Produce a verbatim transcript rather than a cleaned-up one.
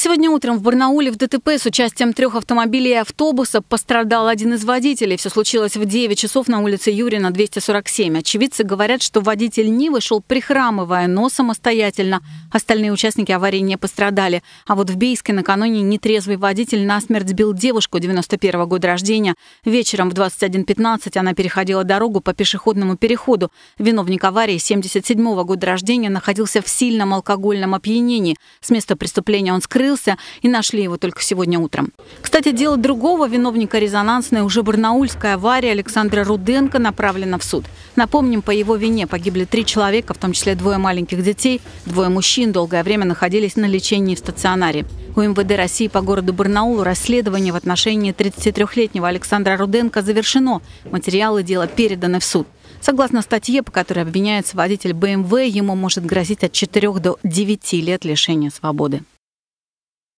Сегодня утром в Барнауле в ДТП с участием трех автомобилей и автобуса пострадал один из водителей. Все случилось в девять часов на улице Юрина, двести сорок семь. Очевидцы говорят, что водитель Нивы шел прихрамывая, но самостоятельно. Остальные участники аварии не пострадали. А вот в Бийске накануне нетрезвый водитель насмерть сбил девушку девяносто первого года рождения. Вечером в двадцать один пятнадцать она переходила дорогу по пешеходному переходу. Виновник аварии, семьдесят седьмого года рождения, находился в сильном алкогольном опьянении. С места преступления он скрылся, и нашли его только сегодня утром. Кстати, дело другого виновника резонансной, уже барнаульская авария Александра Руденко, направлена в суд. Напомним, по его вине погибли три человека, в том числе двое маленьких детей, двое мужчин долгое время находились на лечении в стационаре. У МВД России по городу Барнаулу расследование в отношении тридцатитрёхлетнего Александра Руденко завершено. Материалы дела переданы в суд. Согласно статье, по которой обвиняется водитель бэ эм вэ, ему может грозить от четырёх до девяти лет лишения свободы.